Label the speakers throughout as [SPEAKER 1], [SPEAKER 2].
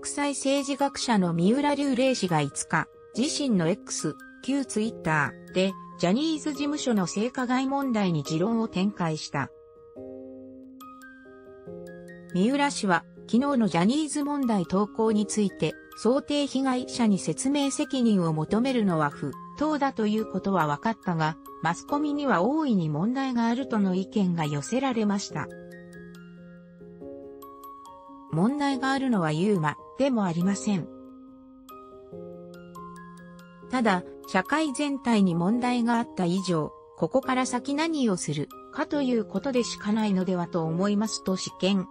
[SPEAKER 1] 国際政治学者の三浦龍玲氏が5日、自身の X、旧ツイッターで、ジャニーズ事務所の性加害問題に持論を展開した。三浦氏は、昨日のジャニーズ問題投稿について、想定被害者に説明責任を求めるのは不当だということは分かったが、マスコミには大いに問題があるとの意見が寄せられました。問題があるのはユーマでもありません。ただ、社会全体に問題があった以上、ここから先何をするかということでしかないのではと思いますと試験。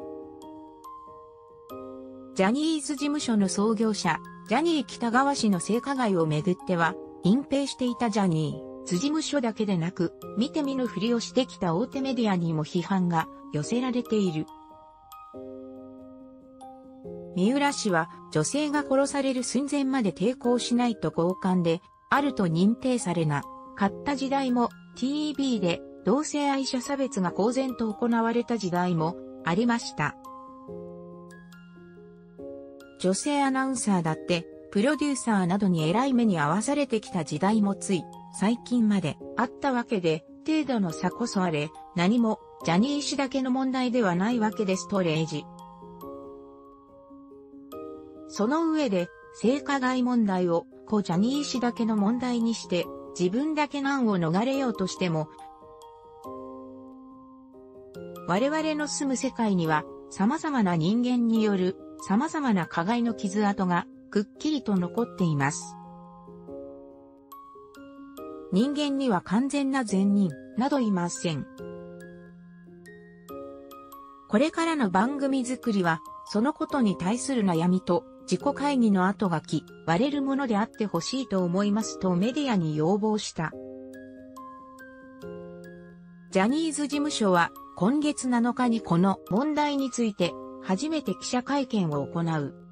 [SPEAKER 1] ジャニーズ事務所の創業者、ジャニー喜多川氏の性加害をめぐっては、隠蔽していたジャニーズ事務所だけでなく、見て見ぬふりをしてきた大手メディアにも批判が寄せられている。三浦氏は女性が殺される寸前まで抵抗しないと強姦であると認定されなかった時代も TV で同性愛者差別が公然と行われた時代もありました。女性アナウンサーだってプロデューサーなどに偉い目に遭わされてきた時代もつい最近まであったわけで程度の差こそあれ何もジャニー氏だけの問題ではないわけですと例示。その上で、性加害問題を、ジャニー氏だけの問題にして、自分だけ難を逃れようとしても、我々の住む世界には、様々な人間による、様々な加害の傷跡が、くっきりと残っています。人間には完全な善人、などいません。これからの番組作りは、そのことに対する悩みと、自己会議の後書き、割れるものであってほしいと思いますとメディアに要望した。ジャニーズ事務所は今月7日にこの問題について初めて記者会見を行う。